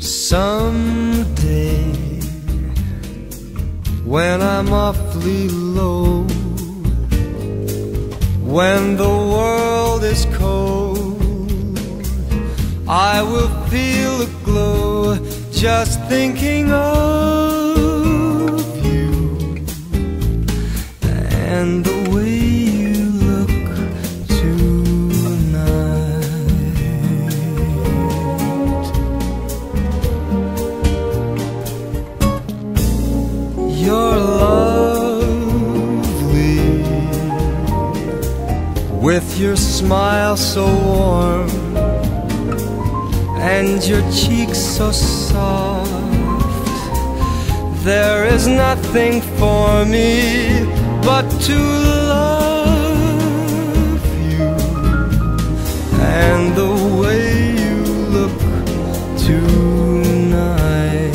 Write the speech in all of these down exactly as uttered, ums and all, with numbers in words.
Someday, when I'm awfully low, when the world is cold, I will feel a glow just thinking of you and the way you look tonight. You're lovely with your smile so warm and your cheeks so soft. There is nothing for me but to love you and the way you look tonight.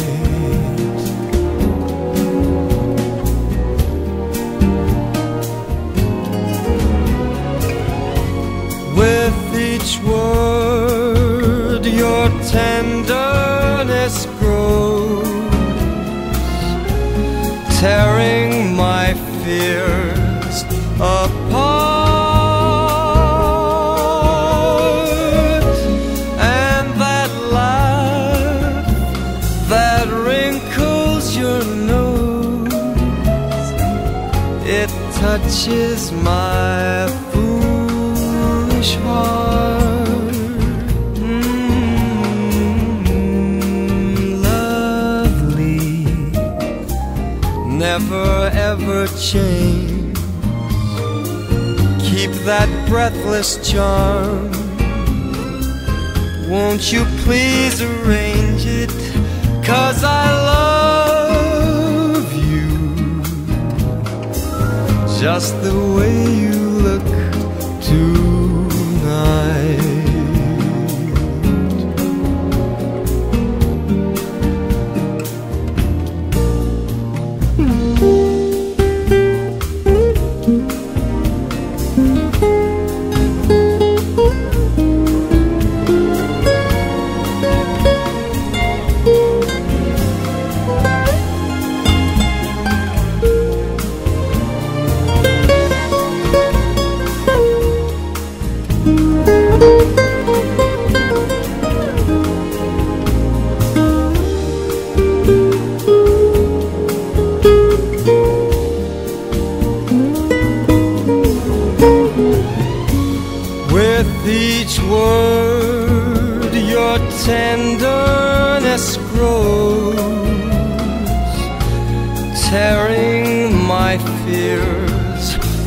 With each word your tenderness grows, tearing my fears apart. And that laugh that wrinkles your nose, it touches my foolish heart. Never ever change. Keep that breathless charm. Won't you please arrange it? 'Cause I love you just the way you look tonight. With each word your tenderness grows, tearing my fears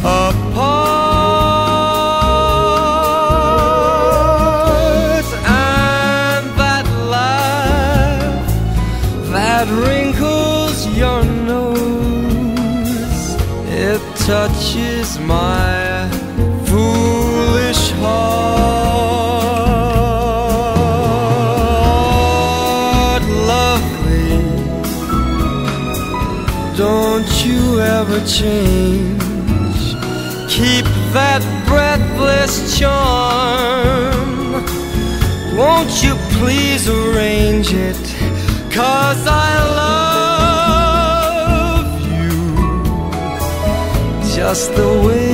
apart. And that laugh that wrinkles your nose, it touches my foolish heart. Lovely, don't you ever change. Keep that breathless charm. Won't you please arrange it? 'Cause I love you just the way